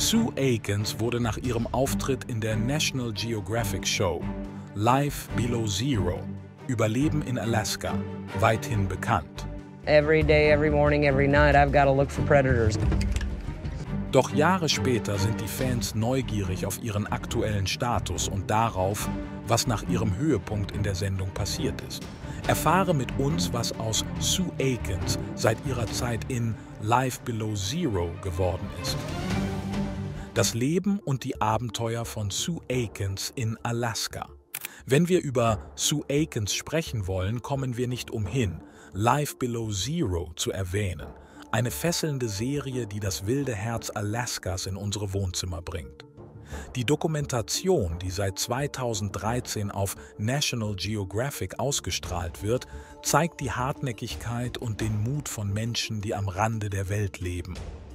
Sue Aikens wurde nach ihrem Auftritt in der National Geographic Show Life Below Zero – Überleben in Alaska weithin bekannt. Every day, every morning, every night, I've got to look for predators. Doch Jahre später sind die Fans neugierig auf ihren aktuellen Status und darauf, was nach ihrem Höhepunkt in der Sendung passiert ist. Erfahre mit uns, was aus Sue Aikens seit ihrer Zeit in Life Below Zero geworden ist. Das Leben und die Abenteuer von Sue Aikens in Alaska. Wenn wir über Sue Aikens sprechen wollen, kommen wir nicht umhin, Life Below Zero zu erwähnen. Eine fesselnde Serie, die das wilde Herz Alaskas in unsere Wohnzimmer bringt. Die Dokumentation, die seit 2013 auf National Geographic ausgestrahlt wird, zeigt die Hartnäckigkeit und den Mut von Menschen, die am Rande der Welt leben.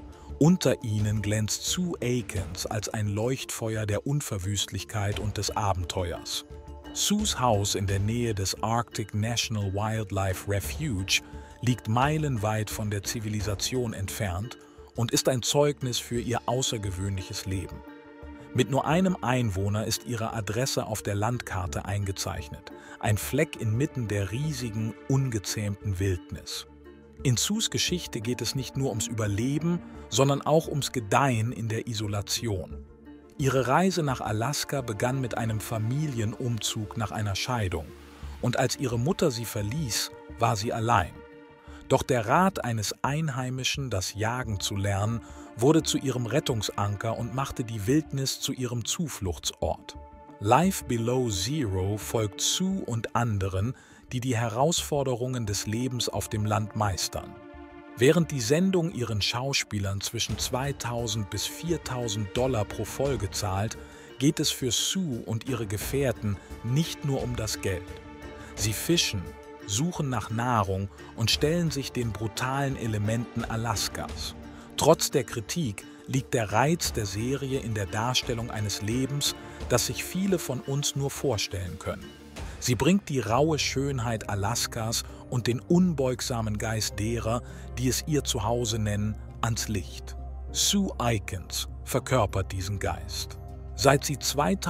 Unter ihnen glänzt Sue Aikens als ein Leuchtfeuer der Unverwüstlichkeit und des Abenteuers. Sues Haus in der Nähe des Arctic National Wildlife Refuge liegt meilenweit von der Zivilisation entfernt und ist ein Zeugnis für ihr außergewöhnliches Leben. Mit nur einem Einwohner ist ihre Adresse auf der Landkarte eingezeichnet, ein Fleck inmitten der riesigen, ungezähmten Wildnis. In Sues Geschichte geht es nicht nur ums Überleben, sondern auch ums Gedeihen in der Isolation. Ihre Reise nach Alaska begann mit einem Familienumzug nach einer Scheidung, und als ihre Mutter sie verließ, war sie allein. Doch der Rat eines Einheimischen, das Jagen zu lernen, wurde zu ihrem Rettungsanker und machte die Wildnis zu ihrem Zufluchtsort. Life Below Zero folgt Sue und anderen, die die Herausforderungen des Lebens auf dem Land meistern. Während die Sendung ihren Schauspielern zwischen $2.000 bis $4.000 pro Folge zahlt, geht es für Sue und ihre Gefährten nicht nur um das Geld. Sie fischen, suchen nach Nahrung und stellen sich den brutalen Elementen Alaskas. Trotz der Kritik liegt der Reiz der Serie in der Darstellung eines Lebens, das sich viele von uns nur vorstellen können. Sie bringt die raue Schönheit Alaskas und den unbeugsamen Geist derer, die es ihr Zuhause nennen, ans Licht. Sue Aikens verkörpert diesen Geist. Seit sie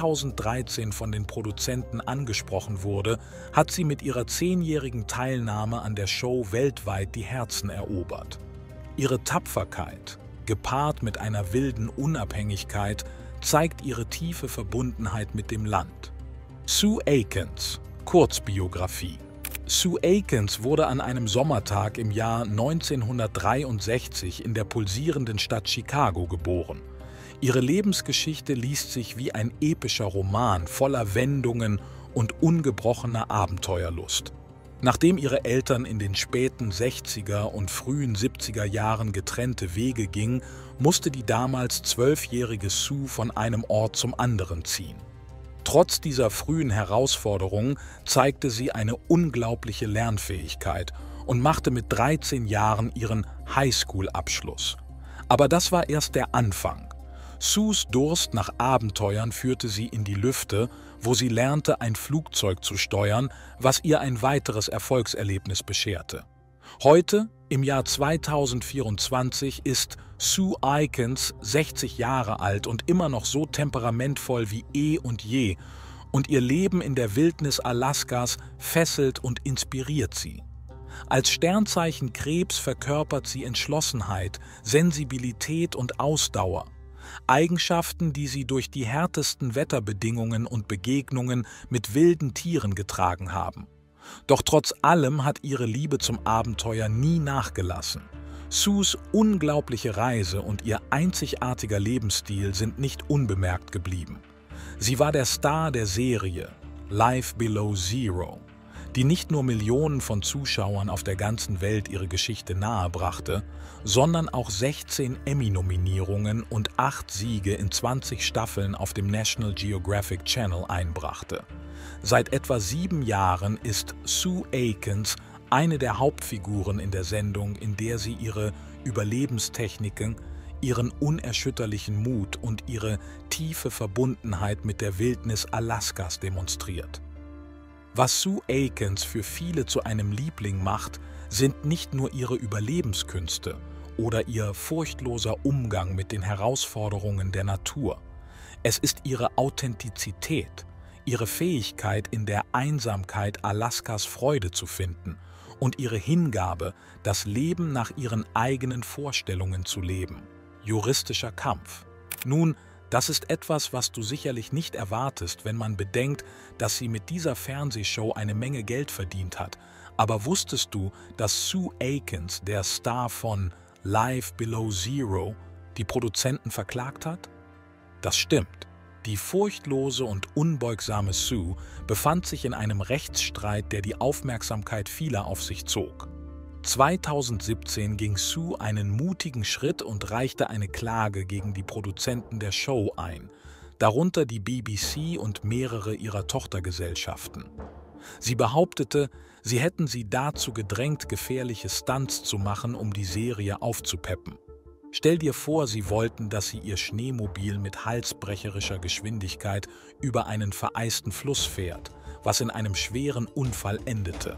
2013 von den Produzenten angesprochen wurde, hat sie mit ihrer 10-jährigen Teilnahme an der Show weltweit die Herzen erobert. Ihre Tapferkeit, gepaart mit einer wilden Unabhängigkeit, zeigt ihre tiefe Verbundenheit mit dem Land. Sue Aikens, Kurzbiografie. Sue Aikens wurde an einem Sommertag im Jahr 1963 in der pulsierenden Stadt Chicago geboren. Ihre Lebensgeschichte liest sich wie ein epischer Roman voller Wendungen und ungebrochener Abenteuerlust. Nachdem ihre Eltern in den späten 60er und frühen 70er Jahren getrennte Wege gingen, musste die damals 12-jährige Sue von einem Ort zum anderen ziehen. Trotz dieser frühen Herausforderungen zeigte sie eine unglaubliche Lernfähigkeit und machte mit 13 Jahren ihren Highschool-Abschluss. Aber das war erst der Anfang. Sues Durst nach Abenteuern führte sie in die Lüfte, wo sie lernte, ein Flugzeug zu steuern, was ihr ein weiteres Erfolgserlebnis bescherte. Heute, im Jahr 2024, ist Sue Aikens 60 Jahre alt und immer noch so temperamentvoll wie eh und je, und ihr Leben in der Wildnis Alaskas fesselt und inspiriert sie. Als Sternzeichen Krebs verkörpert sie Entschlossenheit, Sensibilität und Ausdauer. Eigenschaften, die sie durch die härtesten Wetterbedingungen und Begegnungen mit wilden Tieren getragen haben. Doch trotz allem hat ihre Liebe zum Abenteuer nie nachgelassen. Sues unglaubliche Reise und ihr einzigartiger Lebensstil sind nicht unbemerkt geblieben. Sie war der Star der Serie Life Below Zero, die nicht nur Millionen von Zuschauern auf der ganzen Welt ihre Geschichte nahebrachte, sondern auch 16 Emmy-Nominierungen und 8 Siege in 20 Staffeln auf dem National Geographic Channel einbrachte. Seit etwa 7 Jahren ist Sue Aikens eine der Hauptfiguren in der Sendung, in der sie ihre Überlebenstechniken, ihren unerschütterlichen Mut und ihre tiefe Verbundenheit mit der Wildnis Alaskas demonstriert. Was Sue Aikens für viele zu einem Liebling macht, sind nicht nur ihre Überlebenskünste oder ihr furchtloser Umgang mit den Herausforderungen der Natur. Es ist ihre Authentizität, ihre Fähigkeit, in der Einsamkeit Alaskas Freude zu finden und ihre Hingabe, das Leben nach ihren eigenen Vorstellungen zu leben. Juristischer Kampf. Nun, das ist etwas, was du sicherlich nicht erwartest, wenn man bedenkt, dass sie mit dieser Fernsehshow eine Menge Geld verdient hat. Aber wusstest du, dass Sue Aikens, der Star von Life Below Zero, die Produzenten verklagt hat? Das stimmt. Die furchtlose und unbeugsame Sue befand sich in einem Rechtsstreit, der die Aufmerksamkeit vieler auf sich zog. 2017 ging Sue einen mutigen Schritt und reichte eine Klage gegen die Produzenten der Show ein, darunter die BBC und mehrere ihrer Tochtergesellschaften. Sie behauptete, sie hätten sie dazu gedrängt, gefährliche Stunts zu machen, um die Serie aufzupeppen. Stell dir vor, sie wollten, dass sie ihr Schneemobil mit halsbrecherischer Geschwindigkeit über einen vereisten Fluss fährt, was in einem schweren Unfall endete.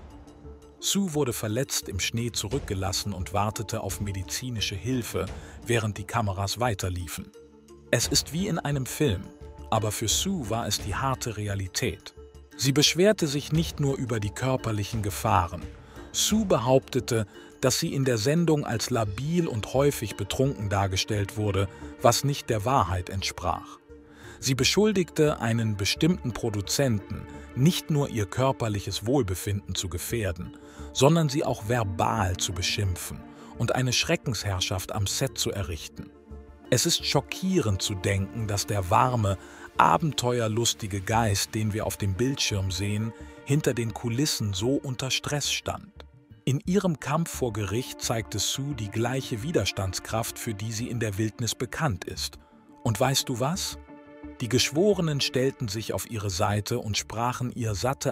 Sue wurde verletzt im Schnee zurückgelassen und wartete auf medizinische Hilfe, während die Kameras weiterliefen. Es ist wie in einem Film, aber für Sue war es die harte Realität. Sie beschwerte sich nicht nur über die körperlichen Gefahren. Sue behauptete, dass sie in der Sendung als labil und häufig betrunken dargestellt wurde, was nicht der Wahrheit entsprach. Sie beschuldigte einen bestimmten Produzenten, nicht nur ihr körperliches Wohlbefinden zu gefährden, sondern sie auch verbal zu beschimpfen und eine Schreckensherrschaft am Set zu errichten. Es ist schockierend zu denken, dass der warme, abenteuerlustige Geist, den wir auf dem Bildschirm sehen, hinter den Kulissen so unter Stress stand. In ihrem Kampf vor Gericht zeigte Sue die gleiche Widerstandskraft, für die sie in der Wildnis bekannt ist. Und weißt du was? Die Geschworenen stellten sich auf ihre Seite und sprachen ihr satte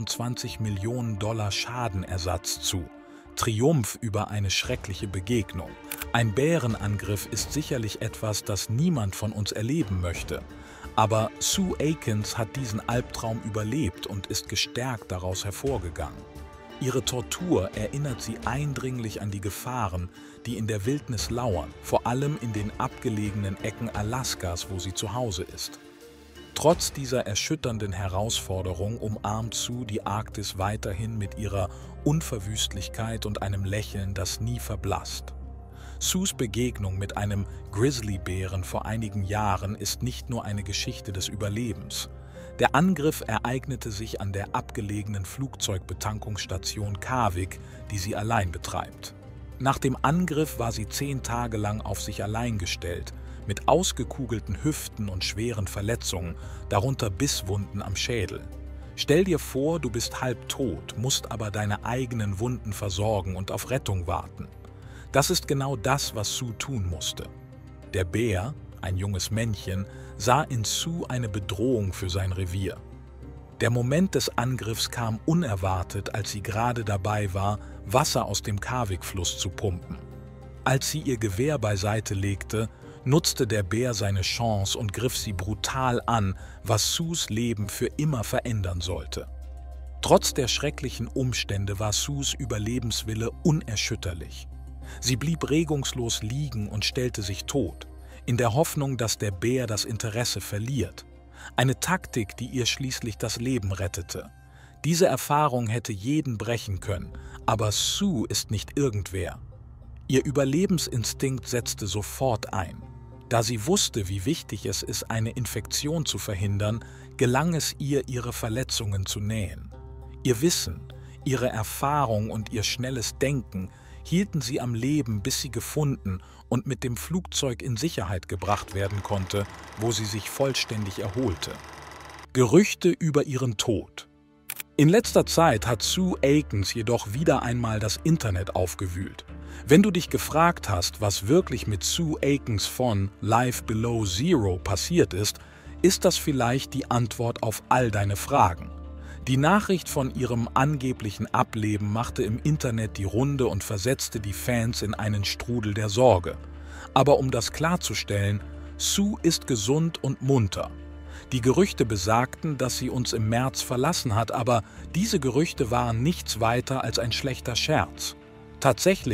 28 Millionen $ Schadenersatz zu. Triumph über eine schreckliche Begegnung. Ein Bärenangriff ist sicherlich etwas, das niemand von uns erleben möchte. Aber Sue Aikens hat diesen Albtraum überlebt und ist gestärkt daraus hervorgegangen. Ihre Tortur erinnert sie eindringlich an die Gefahren, die in der Wildnis lauern, vor allem in den abgelegenen Ecken Alaskas, wo sie zu Hause ist. Trotz dieser erschütternden Herausforderung umarmt Sue die Arktis weiterhin mit ihrer Unverwüstlichkeit und einem Lächeln, das nie verblasst. Sues Begegnung mit einem Grizzlybären vor einigen Jahren ist nicht nur eine Geschichte des Überlebens. Der Angriff ereignete sich an der abgelegenen Flugzeugbetankungsstation Kavik, die sie allein betreibt. Nach dem Angriff war sie 10 Tage lang auf sich allein gestellt, mit ausgekugelten Hüften und schweren Verletzungen, darunter Bisswunden am Schädel. Stell dir vor, du bist halb tot, musst aber deine eigenen Wunden versorgen und auf Rettung warten. Das ist genau das, was Sue tun musste. Der Bär, ein junges Männchen, sah in Sue eine Bedrohung für sein Revier. Der Moment des Angriffs kam unerwartet, als sie gerade dabei war, Wasser aus dem Kavik-Fluss zu pumpen. Als sie ihr Gewehr beiseite legte, nutzte der Bär seine Chance und griff sie brutal an, was Sues Leben für immer verändern sollte. Trotz der schrecklichen Umstände war Sues Überlebenswille unerschütterlich. Sie blieb regungslos liegen und stellte sich tot, in der Hoffnung, dass der Bär das Interesse verliert. Eine Taktik, die ihr schließlich das Leben rettete. Diese Erfahrung hätte jeden brechen können, aber Sue ist nicht irgendwer. Ihr Überlebensinstinkt setzte sofort ein. Da sie wusste, wie wichtig es ist, eine Infektion zu verhindern, gelang es ihr, ihre Verletzungen zu nähen. Ihr Wissen, ihre Erfahrung und ihr schnelles Denken hielten sie am Leben, bis sie gefunden und mit dem Flugzeug in Sicherheit gebracht werden konnte, wo sie sich vollständig erholte. Gerüchte über ihren Tod. In letzter Zeit hat Sue Aikens jedoch wieder einmal das Internet aufgewühlt. Wenn du dich gefragt hast, was wirklich mit Sue Aikens von Life Below Zero passiert ist, ist das vielleicht die Antwort auf all deine Fragen. Die Nachricht von ihrem angeblichen Ableben machte im Internet die Runde und versetzte die Fans in einen Strudel der Sorge. Aber um das klarzustellen, Sue ist gesund und munter. Die Gerüchte besagten, dass sie uns im März verlassen hat, aber diese Gerüchte waren nichts weiter als ein schlechter Scherz. Tatsächlich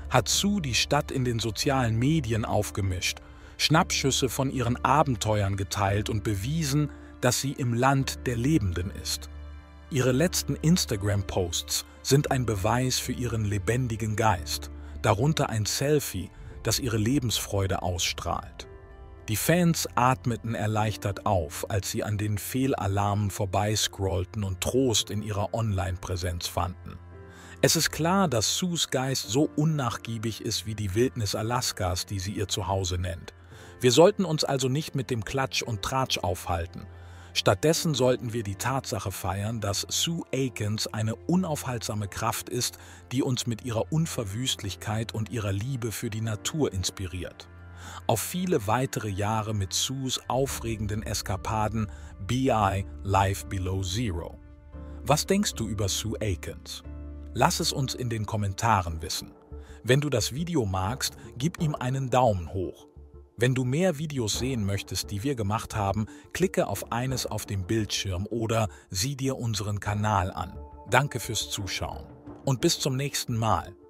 hat Sue die Stadt in den sozialen Medien aufgemischt, Schnappschüsse von ihren Abenteuern geteilt und bewiesen, dass sie im Land der Lebenden ist. Ihre letzten Instagram-Posts sind ein Beweis für ihren lebendigen Geist, darunter ein Selfie, das ihre Lebensfreude ausstrahlt. Die Fans atmeten erleichtert auf, als sie an den Fehlalarmen vorbeiscrollten und Trost in ihrer Online-Präsenz fanden. Es ist klar, dass Sues Geist so unnachgiebig ist wie die Wildnis Alaskas, die sie ihr Zuhause nennt. Wir sollten uns also nicht mit dem Klatsch und Tratsch aufhalten. Stattdessen sollten wir die Tatsache feiern, dass Sue Aikens eine unaufhaltsame Kraft ist, die uns mit ihrer Unverwüstlichkeit und ihrer Liebe für die Natur inspiriert. Auf viele weitere Jahre mit Sues aufregenden Eskapaden BI Life Below Zero. Was denkst du über Sue Aikens? Lass es uns in den Kommentaren wissen. Wenn du das Video magst, gib ihm einen Daumen hoch. Wenn du mehr Videos sehen möchtest, die wir gemacht haben, klicke auf eines auf dem Bildschirm oder sieh dir unseren Kanal an. Danke fürs Zuschauen und bis zum nächsten Mal.